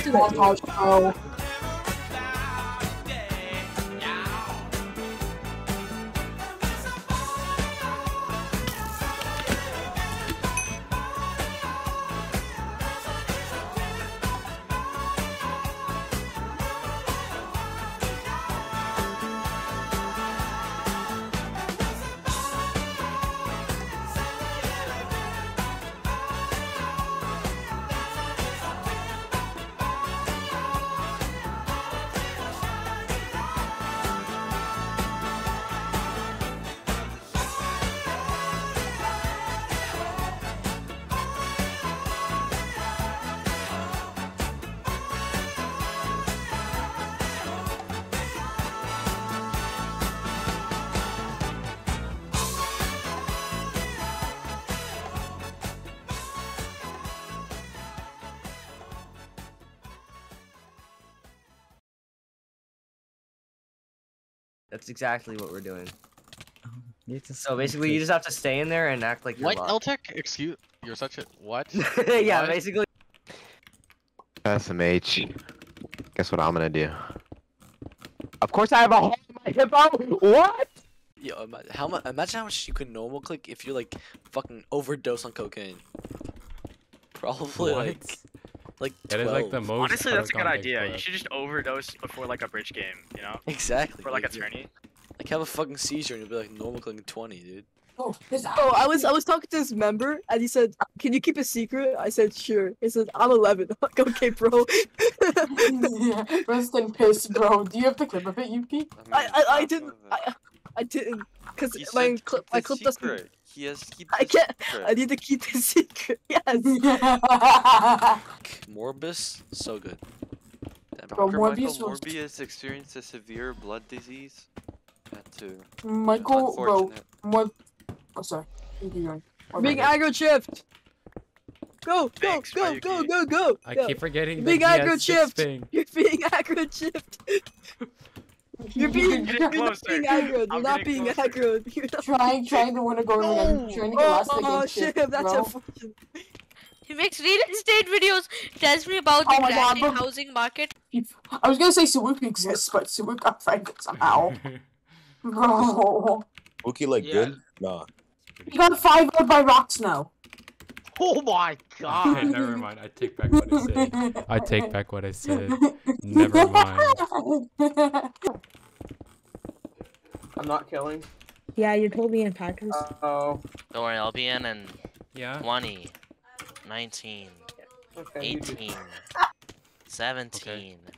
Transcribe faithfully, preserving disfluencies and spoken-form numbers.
montage, bro. That's exactly what we're doing. It's So basically, you just have to stay in there and act like you're What, locked. Eltik? Excuse, you're such a what? Yeah, What? basically. S M H. Guess what I'm gonna do? Of course I have a hole in my hippo! What? Yo, ima how much? Imagine how much you could normal click if you like fucking overdose on cocaine. Probably What? like, like That is like the twelve. most. Honestly, that's a good Aragon idea. thing You should just overdose before like a bridge game, you know? Exactly. For like a dude. tourney. Like have a fucking seizure and you'll be like normal clicking twenty, dude. Oh, Oh, I was I was talking to this member and he said, "Can you keep a secret?" I said, "Sure." He said, "I'm eleven." I'm like, "Okay, bro." Yeah, rest in piss, bro. Do you have the clip of it, Yuki? I I, I didn't I, I didn't because my clip my clip doesn't. He has to keep I the can't. secret. I need to keep the secret. Yes. Morbus, so good. Damn, Bro, Doctor Morbius Michael was- Morbius experienced a severe blood disease. That too. Michael, bro, Unfortunate. what? Oh, sorry. You keep going. Oh, Being my aggro shift. Go go Thanks, go Mayuki. go go go. I Go. keep forgetting Big that he aggro has six shift. thing. You're being aggro shift. You're being, Getting you're not closer. being aggro. You're I'm not getting being closer. aggro. You're not. Trying, trying to win a goal again. Trying to get last Oh, again. shit, Shit, that's bro. unfortunate. He makes real estate videos, tells me about Oh the my God, grinding bro. housing market. I was gonna say Sawuki exists, but Sawuki got pregnant somehow. Bro. Wookie like Yeah. good? Nah. He got five out by rocks now. Oh my Okay, god! never mind. I take back what I said. I take back what I said. Never mind. I'm not killing. Yeah, you told me in Packers. Oh. Don't worry, I'll be in in Yeah. twenty, nineteen, Okay. you do- eighteen, seventeen,